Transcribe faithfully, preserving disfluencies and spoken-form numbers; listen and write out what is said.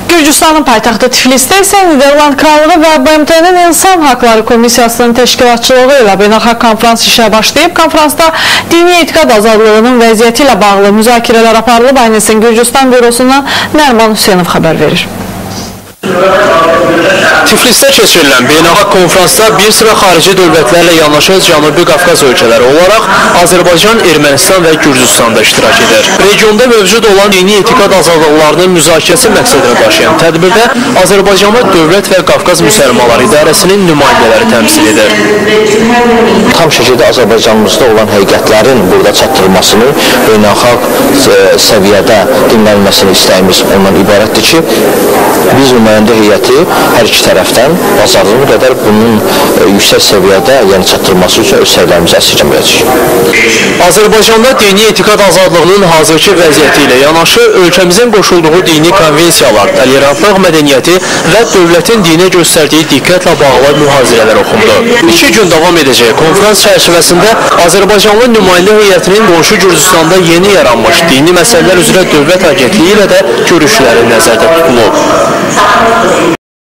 Gürcüstanın paytaxtı Tiflisdə isə Niderland Krallığı və B M T-nin İnsan Haqları Komissiyasının təşkilatçılığı ilə beynəlxalq konferans işə başlayıb. Konferansda dini etiqad azadlığının vəziyyəti ilə bağlı müzakirələr aparılıb. Aynısın Gürcüstan bürosundan Nərman Hüseynov xəbər verir. Tiflisdə keçirilən beynəlxalq konferansda bir sıra xarici dövlətlərlə yanaşı Cənubi Qafqaz ölkələri olaraq Azərbaycan, Ermənistan və Gürcüstan da iştirak edir. Regionda mövcud olan dini etiqad azadlıqlarının müzakirəsi məqsədini daşıyan tədbirdə Azərbaycanlı Dövlət və Qafqaz Müsəlmanları İdarəsinin nümayəndələri təmsil edir. Tam şəkildə Azərbaycanımızda olan həqiqətlərin burada çatdırılmasını, beynəlxalq səviyyədə dinlənməsini istəyimiz ondan ibarətdir ki, biz nümayəndə heyəti hər iki tərəfdən bazarlığına qədər bunun yüksək səviyyədə, yəni çatdırılması üçün öz səylərimizi əsirgəməyəcək. Azərbaycanda dini etiqad azadlığının hazırki vəziyyəti ilə yanaşı ölkəmizin qoşulduğu dini konvensiyalar, tolerantlıq mədəniyyəti və dövlətin dinə göstərdiyi diqqətlə bağlı mühazirələr oxundu. İki gün davam edəcək konferans çərçivəsində Azərbaycanlı nümayəndə heyətinin qonşu Gürcüstanda yeni yaranmış dini məsələlər üzrə Dövlət Agentliyi ilə də görüşləri nəzərdə tutulub.